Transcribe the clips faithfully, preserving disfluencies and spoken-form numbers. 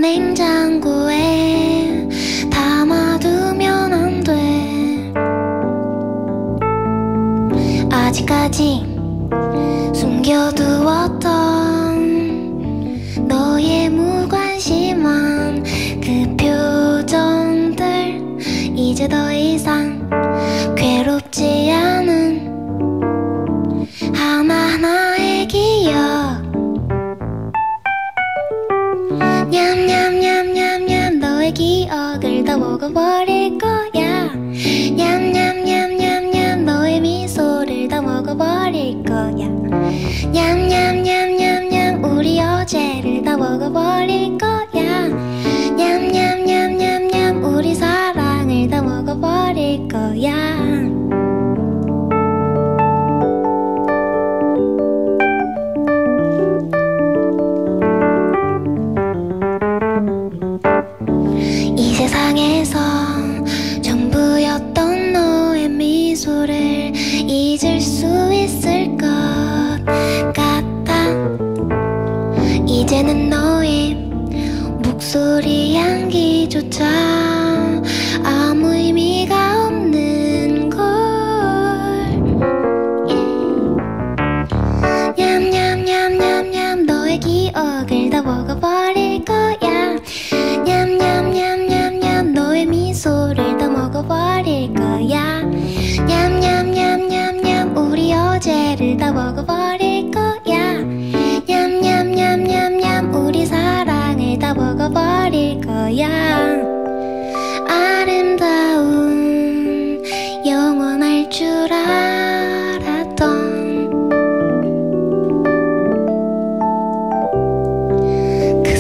냉장고에 담아두면 안 돼. 아직까지 숨겨두었던 너의 무관심한 그 표정들, 이제 더 이상 괴롭지 않은 하나하나의 기억. 냠냠냠냠냠 너의 기억을 다 먹어버릴 거야. 냠냠냠냠냠 너의 미소를 다 먹어버릴 거야. 냠냠냠냠냠 우리 어제를 다 먹어버릴 거야. 냠냠냠냠냠 우리 사랑을 다 먹어버릴 거야. 이 세상에서 전부였던 너의 미소를 잊을 수 있을 것 같아. 이제는 너의 목소리 향기조차 아무 의미가 없는 걸. 냠냠냠냠냠 너의 기억을 다 먹어버릴 거야. 냠냠냠냠냠 너의 미소를 다 먹어버릴 거야. 냠냠냠냠냠 우리 어제를 다 먹어버릴 거야. 냠냠냠냠냠 우리 사랑을 다 먹어버릴 거야. 아름다운 영원할 줄 알았던 그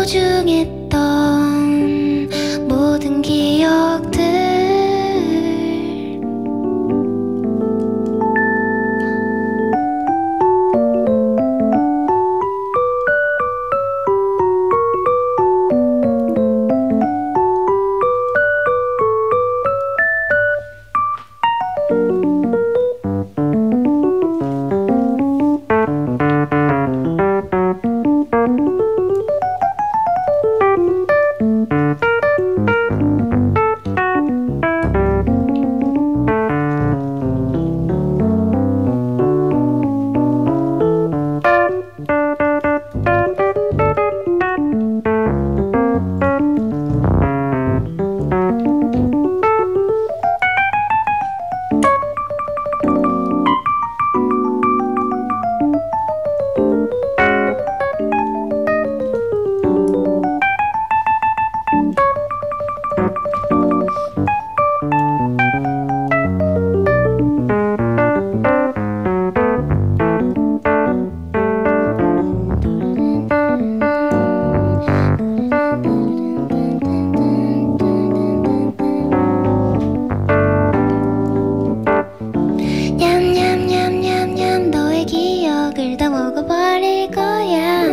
소중했던 모든 기억들. 냠냠냠냠냠 너의 기억을 다 먹어버릴 거야.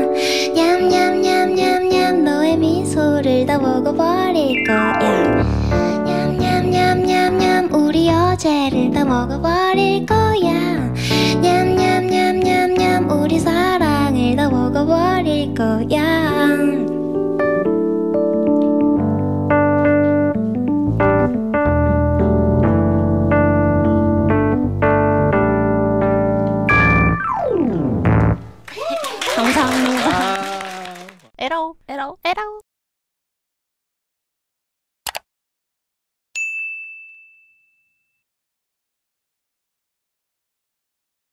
냠냠냠냠냠 너의 미소를 다 먹어버릴 거야. 냠냠냠냠냠 우리 어제를 다 먹어버릴 거야. 냠냠냠냠냠 우리 사랑을 다 먹어버릴 거야. 감사합니다. 에러 에러 에러